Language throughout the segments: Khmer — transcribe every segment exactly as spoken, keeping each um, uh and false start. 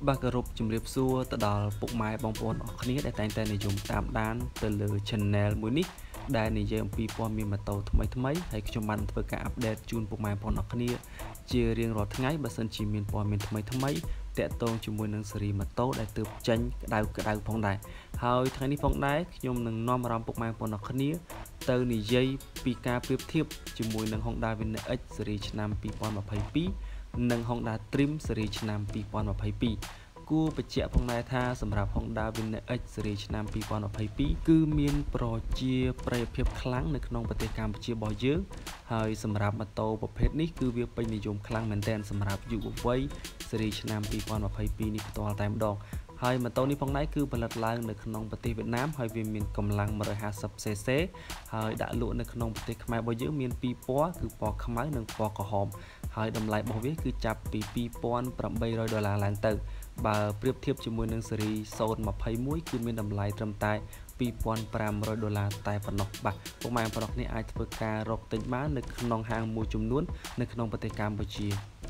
Bà cà rụp chùm riêng xua tờ đào bụng mai bóng bóng ở khá để tên tên này dùng tạm đán từ lửa channel mũi nít đây này dây pi pom miền mặt tàu mấy thứ mấy hay cho mình với cả update chun bụng mai bóng ở khá chia riêng rồi tháng ấy bà sân chỉ miền pom miền mấy thứ mấy để tôn cho mùi nâng seri mặt tàu để từ tranh đào cái đào phong đàiហើយថ្ងៃនេះផងដែរខ្ញុំនឹងនាំអារម្មណ៍ពុកម៉ែបងប្អូនអរគ្នាទៅនិយាយពីការប្រៀបធៀបជាមួយនឹង Honda Winner X ស៊េរីឆ្នាំពីរពាន់ម្ភៃពីរ និង Honda Trim ស៊េរីឆ្នាំពីរពាន់ម្ភៃពីរ គួរបញ្ជាក់ផងដែរថាសម្រាប់ Honda Winner X ស៊េរីឆ្នាំពីរពាន់ម្ភៃពីរ គឺមានប្រជាប្រិយភាពខ្លាំងនៅក្នុងប្រទេសកម្ពុជារបស់យើងហើយសម្រាប់ម៉ូតូប្រភេទនេះគឺវាពេញនិយមខ្លាំងមែនទែនសម្រាប់យុវវ័យស៊េរីឆ្នាំពីរពាន់ម្ភៃពីរ នេះផ្ទាល់តែម្ដងហើយម៉ូតូនេះផងដែរគឺផលិតឡើងនៅក្នុងប្រទេសវៀតណាមហើយវាមានកម្លាំងone fifty cc ហើយដាក់លក់នៅក្នុងប្រទេសខ្មែររបស់យើងមានពីរពណ៌គឺពណ៌ខ្មៅនិងពណ៌ក្រហមហើយតម្លៃរបស់វាគឺចាប់ពីពីរពាន់ប្រាំបីរយដុល្លារឡើងទៅបើប្រៀបធៀបជាមួយនឹងស៊េរីศูนย์ยี่สิบเอ็ดគឺមានតម្លៃត្រឹមតែពីរពាន់ប្រាំរយដុល្លារតែប៉ុណ្ណោះបាទពុកម៉ែបងប្អូននេះអាចធ្វើការរកទិញបាននៅក្នុងហាងមួយចំនួននៅក្នុងប្រទេសកម្ពុជា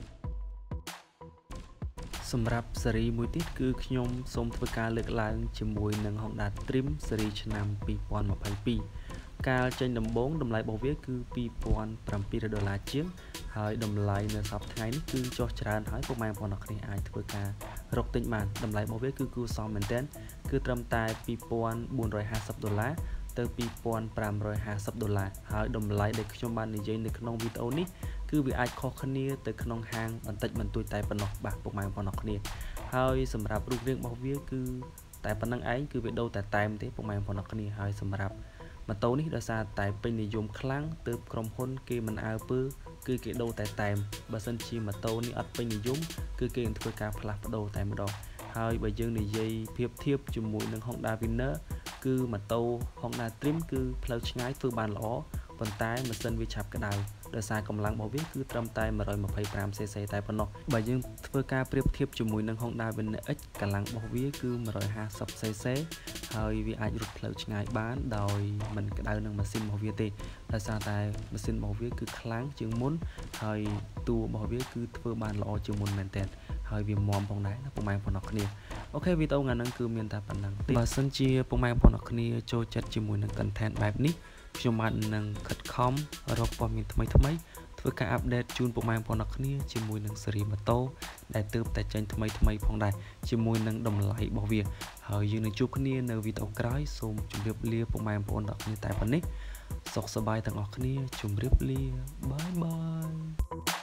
សម្រាប់ស៊េរីមួយទៀតគឺខ្ញុំសូមធ្វើការលើកឡើងជាមួយនឹង Honda Trim ស៊េរីឆ្នាំពីរពាន់ម្ភៃពីរ កាលចេញដំបូងតម្លៃរបស់វាគឺពីរពាន់ប្រាំពីររយដុល្លារជាងហើយតម្លៃនៅសប្តាហ៍ថ្ងៃនេះគឺចុះច្រើនហើយពុកម៉ែបងប្អូនគ្នាអាចធ្វើការរកទិញបានតម្លៃរបស់វាគឺគួរសមមែនទែនគឺត្រឹមតែពីរពាន់បួនរយហាសិបដុល្លារទៅពីរពាន់ប្រាំរយហាសិបដុល្លារហើយតម្លៃដែលខ្ញុំបាននិយាយនៅក្នុងវីដេអូនេះគឺវាអាចខុសគ្នាទៅក្នុងហាងបន្តិចបន្តួចតែប៉ុណ្ណោះបាទពុកម៉ែបងប្អូនគ្នាហើយសម្រាប់រូបរាងរបស់វាគឺតែប៉ុណ្្នឹងឯងគឺវាដូរតែតែមទេពុកម៉ែបងប្អូនគ្នាហើយសម្រាប់ម៉ូតូនេះដោយសារតែពេញនិយមខ្លាំងទើបក្រុមហ៊ុនគេមិនអើពើគឺគេដូរតែតែមបើសិនជាម៉ូតូនេះអត់ពេញនិយមគឺគេនឹងធ្វើការផ្លាស់ប្ដូរតែម្ដងហើយបើយើងនិយាយប្រៀបធៀបជាមួយនឹង Honda Winner គឺម៉ូតូ Honda Trim គឺផ្លូវឆ្ងាយធ្វើបានល្អប៉ុន្តែម៉ាស៊ីនវាឆាប់ក្តៅដោយសារកម្លាំងរបស់វាគឺត្រឹមតែone twenty-five cc តែប៉ុណ្ណោះបើយើងធ្វើការប្រៀបធៀបជាមួយនឹង Honda Winner X កម្លាំងរបស់វាគឺone fifty cc ហើយវាអាចរត់ផ្លូវឆ្ងាយបានដោយមិនក្តៅនឹងម៉ាស៊ីនរបស់វាទេដោយសារតែម៉ាស៊ីនរបស់វាគឺខ្លាំងជាងមុនហើយតួរបស់វាគឺធ្វើបានល្អជាងមុនមែនទែនហើយវាមាំផងដែរណាពុកម៉ែបងប្អូនគ្នាអូខេវីដេអូថ្ងៃហ្នឹងគឺមានតែប៉ុណ្ណឹងទេបើសិនជាពុកម៉ែបងប្អូនគ្នាចូលចិត្តជាមួយនឹង content បែបនេះខ្ញុំបាននឹងខិតខំរកព័ត៌មានថ្មីថ្មីធ្វើការអាប់ដេតជូនពុកម៉ែបងប្អូនគ្នាជាមួយនឹងស៊េរីម៉ូតូដែលទើបតែចេញថ្មីថ្មីផងដែរជាមួយនឹងតម្លៃរបស់វាហើយយើងនឹងជួបគ្នានៅវីដេអូក្រោយសូមជម្រាបលាពុកម៉ែបងប្អូនគ្នាតែប៉ុណ្ណេះសុខសប្បាយទាំងអស់គ្នាជម្រាបលាបាយបាយ